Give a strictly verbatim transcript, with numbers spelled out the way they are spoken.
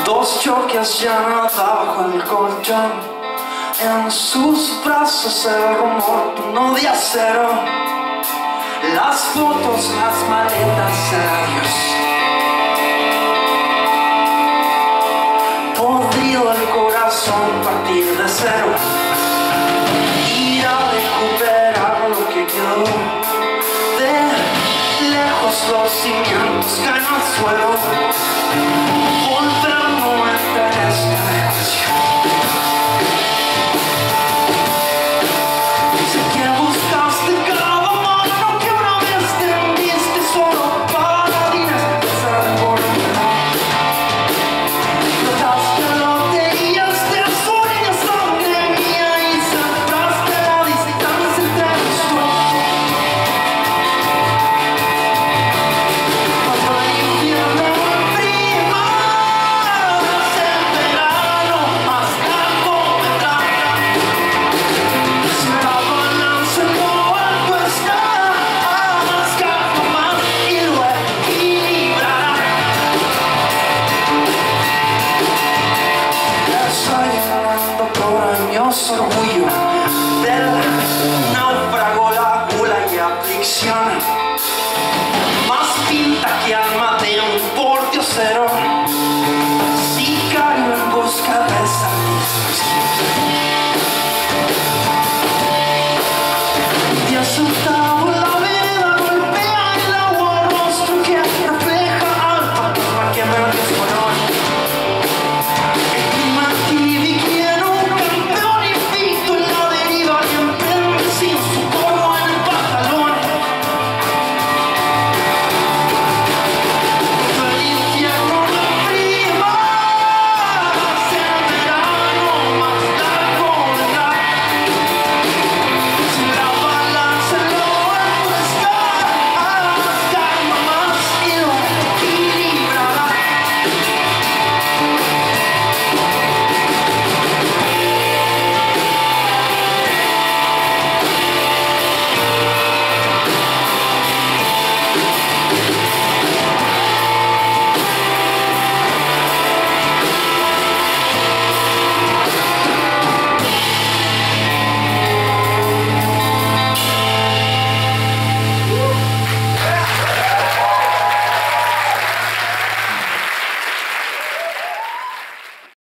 Dos choques ya nada bajo el colchón, en sus brazos el rumor de uno de acero, las fotos, las maletas, el adiós. Podrido el corazón, partir de cero, ir a recuperar lo que quedó. De lejos los cimientos caen al suelo, volver no me interesa de canción. Sé que buscaste cada mano que una vez tendiste solo para dinas empezar por empezar. Trataste loterías de sueños, sangre mía, y sembraste la distancia entre los dos. Cuando el infierno prima, en verano, hasta comenzar. Si la balanza no algo está, mascarlo más y lo equilibrará. Estoy ganando por años orgullo del náufrago, la gula y aflicción. Más pinta que alma de un pordiosero.